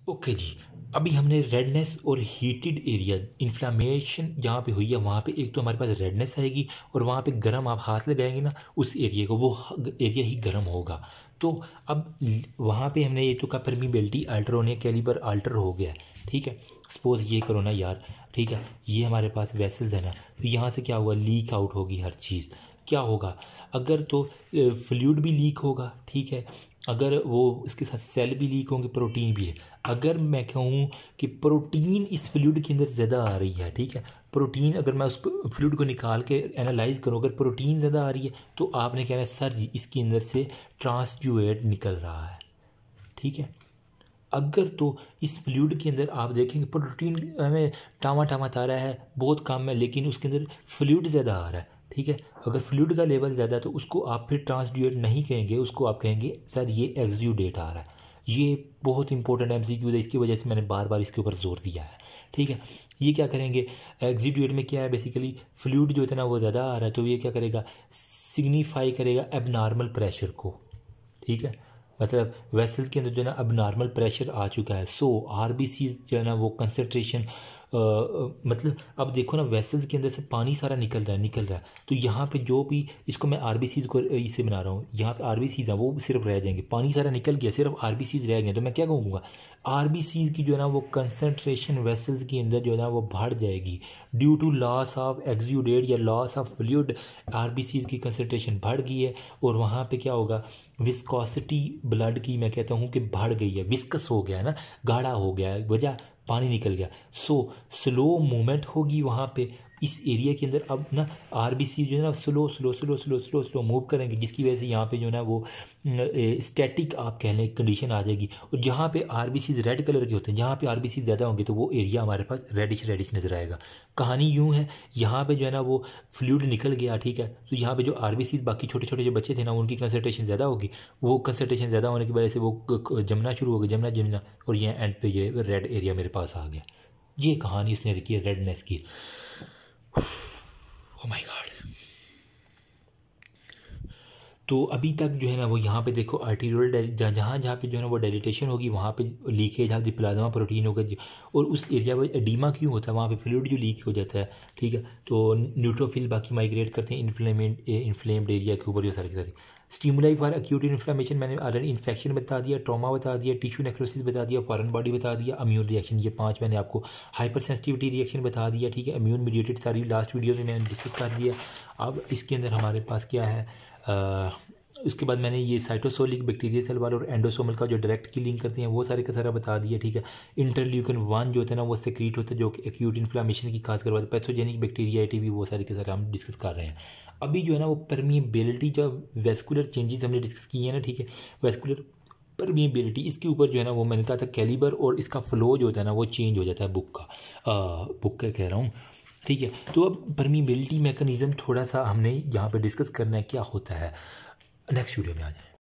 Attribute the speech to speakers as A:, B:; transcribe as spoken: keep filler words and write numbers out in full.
A: Okay जी। अभी हमने redness और हीटेड एरिया इन्फ्लामेशन जहाँ पे हुई है वहाँ पे एक तो हमारे पास रेडनेस आएगी और वहाँ पे गर्म आप हाथ लगाएंगे ना उस एरिया को, वो एरिया ही गर्म होगा। तो अब वहाँ पे हमने ये तो का परमीबिलिटी अल्टर होने कैलिबर अल्टर हो गया है, ठीक है। सपोज़ ये करो ना यार, ठीक है, ये हमारे पास वेसल्स है ना, तो यहाँ से क्या हुआ, लीक आउट होगी हर चीज़। क्या होगा अगर, तो फ्लूइड भी लीक होगा, ठीक है। अगर वो इसके साथ सेल भी लीक होंगे, प्रोटीन भी है। अगर मैं कहूँ कि प्रोटीन इस फ्लूइड के अंदर ज़्यादा आ रही है, ठीक है, प्रोटीन अगर मैं उस फ्लूइड को निकाल के एनालाइज करूँ, अगर प्रोटीन ज़्यादा आ रही है तो आपने कहना है सर जी इसके अंदर से ट्रांसजुएट निकल रहा है, ठीक है। अगर तो इस फ्लूइड के अंदर आप देखेंगे प्रोटीन हमें टामा टामा आ रहा है, बहुत कम है, लेकिन उसके अंदर फ्लूइड ज़्यादा आ रहा है, ठीक है। अगर फ्लूइड का लेवल ज़्यादा है तो उसको आप फिर ट्रांसड्यूएट नहीं कहेंगे, उसको आप कहेंगे सर ये एक्सुडेट आ रहा है। ये बहुत इंपॉर्टेंट एमसीक्यू है, इसकी वजह से मैंने बार बार इसके ऊपर जोर दिया है, ठीक है। ये क्या करेंगे, एक्सुडेट में क्या है, बेसिकली फ्लूइड जो है ना वो ज़्यादा आ रहा है, तो ये क्या करेगा, सिग्निफाई करेगा एबनॉर्मल प्रेशर को, ठीक है। मतलब वेसल के अंदर जो है ना अब नॉर्मल प्रेशर आ चुका है। सो आरबीसी जो है ना वो कंसनट्रेशन, मतलब अब देखो ना वेसल्स के अंदर से पानी सारा निकल रहा है निकल रहा है तो यहाँ पे जो भी, इसको मैं आरबीसी को इसे बना रहा हूँ, यहाँ पे आरबीसी हैं वो सिर्फ रह जाएंगे, पानी सारा निकल गया, सिर्फ आरबीसी रह गए, तो मैं क्या कहूँगा, आरबीसी की जो है ना वो कंसनट्रेशन वेसल्स के अंदर जो है ना वो बढ़ जाएगी due to loss of exudate या लॉस ऑफ फ्लूइड। आरबीसी की कंसनट्रेशन बढ़ गई है और वहाँ पे क्या होगा, विस्कोसिटी ब्लड की मैं कहता हूँ कि बढ़ गई है, विस्कस हो गया है ना, गाढ़ा हो गया है, वजह पानी निकल गया। सो स्लो मूवमेंट होगी वहाँ पे इस एरिया के अंदर। अब ना आरबीसी जो है ना slow slow slow slow slow slow move करेंगे, जिसकी वजह से यहाँ पे जो है ना वो स्टैटिक आप कह लें कंडीशन आ जाएगी। और जहाँ पे आरबीसी रेड कलर के होते हैं, जहाँ पे आरबीसी ज़्यादा होंगे तो वो एरिया हमारे पास रेडिश रेडिश नज़र आएगा। कहानी यूँ है, यहाँ पे जो है ना वो फ्लूइड निकल गया, ठीक है, तो यहाँ पे जो आरबीसी बाकी छोटे छोटे जो बच्चे थे ना उनकी कंसनट्रेशन ज़्यादा होगी, वो कंसनट्रेशन ज़्यादा होने की वजह से वो जमना शुरू हो गया, जमना जमना और ये एंड पे ये रेड एरिया मेरे पास आ गया। ये कहानी उसने लिखी है रेडनेस की। Oh my god. तो अभी तक जो है ना वो यहाँ पे देखो आर्टीरियल जहाँ जहाँ पे जो है ना वो डायलिटेशन होगी वहाँ पे लीकेज, जहाँ पे प्लाज्मा प्रोटीन होगा, और उस एरिया में एडीमा क्यों होता है, वहाँ पे फ्लूइड जो लीक हो जाता है, ठीक है। तो न्यूट्रोफिल बाकी माइग्रेट करते हैं इन्फ्लेमेंट इन्फ्लेम्ड एरिया के ऊपर, जो सारी सारी स्टिमुलाई फॉर एक्यूट इन्फ्लेमेशन मैंने ऑलरेडी इन्फेक्शन बता दिया, ट्रॉमा बता दिया, टिश्यू नेक्रोसिस बता दिया, फॉरेन बॉडी बता दिया, इम्यून रिएक्शन, ये पांच मैंने आपको, हाइपर सेंसिटिविटी रिएक्शन बता दिया, ठीक है। इम्यून मीडिएटेड सारी लास्ट वीडियो में मैंने डिस्कस कर दिया। अब इसके अंदर हमारे पास क्या है, आ, उसके बाद मैंने ये साइटोसोलिक बैक्टीरिया सेल वाला और एंडोसोमल का जो डायरेक्ट की लिंक करते हैं वो सारे का सारा बता दिया, ठीक है। इंटरल्यूकिन वन जो होता है ना वो सेक्रीट होता है जो कि एक्यूट इन्फ्लामेशन की खास करवाता है, पैथोजेनिक बैक्टीरिया टी भी, वो सारे के सारे हम डिस्कस कर रहे हैं। अभी जो है ना वो परमिएबिलिटी, जो वेस्कुलर चेंजेस हमने डिस्कस किए हैं ना, ठीक है, वेस्कुलर परमिएबिलिटी, इसके ऊपर जो है ना वो मैंने कहा था कैलिबर और इसका फ्लो जो होता है ना वो चेंज हो जाता है बुक का, आ, बुक का कह रहा हूँ, ठीक है। तो अब परमिएबिलिटी मैकेनिज्म थोड़ा सा हमने यहाँ पे डिस्कस करना है क्या होता है, नेक्स्ट वीडियो में आ जाए।